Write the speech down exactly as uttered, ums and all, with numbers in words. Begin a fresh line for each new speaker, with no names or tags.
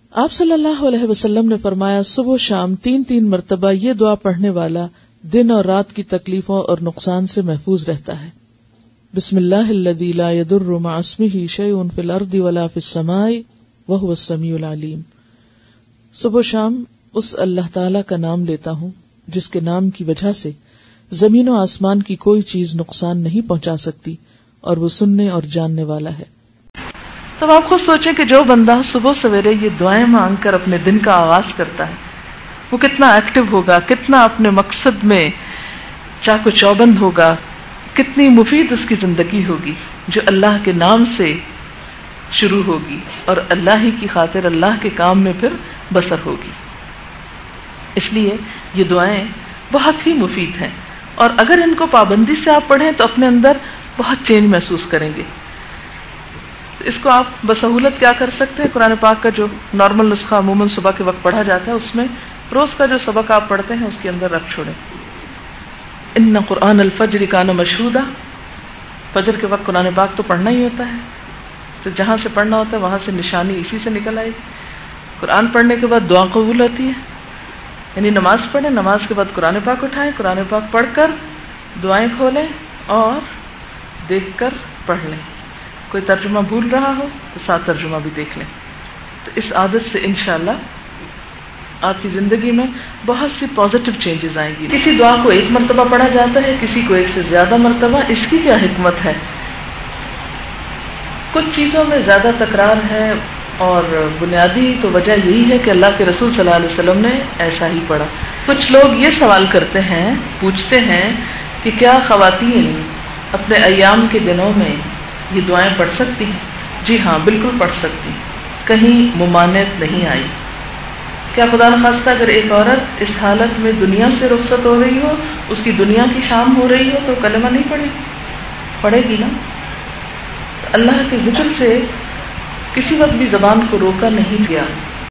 آپ صلی اللہ علیہ وسلم نے فرمایا صبح و شام تین تین مرتبہ یہ دعا پڑھنے والا دن اور رات کی تکلیفوں اور نقصان سے محفوظ رہتا ہے. بسم اللہ الذی لا یضر مع اسمہ شیء فی الارض ولا فی السماء وہو السمیع العلیم. صبح و شام اس اللہ تعالی کا نام لیتا ہوں جس کے نام کی وجہ سے زمین و آسمان کی کوئی چیز نقصان نہیں پہنچا سکتی اور وہ سننے اور جاننے والا ہے. تب آپ خود سوچیں کہ جو بندہ صبح سویرے یہ دعائیں مانگ کر اپنے دن کا آغاز کرتا ہے وہ کتنا ایکٹیو ہوگا، کتنا اپنے مقصد میں چاق و چوبند ہوگا، کتنی مفید اس کی زندگی ہوگی جو اللہ کے نام سے شروع ہوگی اور اللہ ہی کی خاطر اللہ کے کام میں پھر بسر ہوگی. اس لیے یہ دعائیں بہت ہی مفید ہیں اور اگر ان کو پابندی سے آپ پڑھیں تو اپنے اندر بہت چینج محسوس کریں گے. اس کو آپ بسہولت کیا کر سکتے ہیں، قرآن پاک کا جو نارمل نسخہ عموماً صبح کے وقت پڑھا جاتا ہے اس میں روز کا جو سبق آپ پڑھتے ہیں اس کے اندر رکھ چھوڑیں. ان قرآن الفجر کان مشہودا، فجر کے وقت قرآن پاک تو پڑھنا ہی ہوتا ہے، تو جہاں سے پڑھنا ہوتا ہے وہاں سے نشانی اسی سے نکل آئے گی. قرآن پڑھنے کے بعد دعا قبول ہوتی ہے، یعنی نماز پڑھیں، نماز کے بعد قرآن پاک اٹھائیں، قرآن پاک پڑھ کر دعائیں کھولیں اور دیکھ کر پڑھ لیں. کوئی ترجمہ بھول رہا ہو تو ساتھ ترجمہ بھی دیکھ لیں. تو اس عادت سے انشاءاللہ آپ کی زندگی میں بہت سی پازیٹیو چینجز آئیں گی. کسی دعا کو ایک مرتبہ پڑھا جاتا ہے، کسی کو ایک سے زیادہ مرتبہ. اس کی کیا حکمت ہے؟ کچھ چیزوں میں زیادہ تکرار ہے اور بنیادی تو وجہ یہی ہے کہ اللہ کے رسول صلی اللہ علیہ وسلم نے ایسا ہی پڑھا. کچھ لوگ یہ سوال کرتے ہیں، پوچھتے ہیں کہ کیا خواتین اپنے ایام کے دنوں میں یہ دعائیں پڑھ سکتی ہیں؟ جی ہاں، بالکل پڑھ سکتی، کہیں ممانعت نہیں آئی. کیا خدا نخواستہ اگر ایک عورت اس حالت میں دنیا سے رخصت ہو رہی ہو، اس کی دنیا کی شام ہو رہی ہو، تو کلمہ نہیں پڑھے پڑھے گی نا. اللہ کے ذکر سے کسی وقت بھی زبان کو روکا نہیں گیا.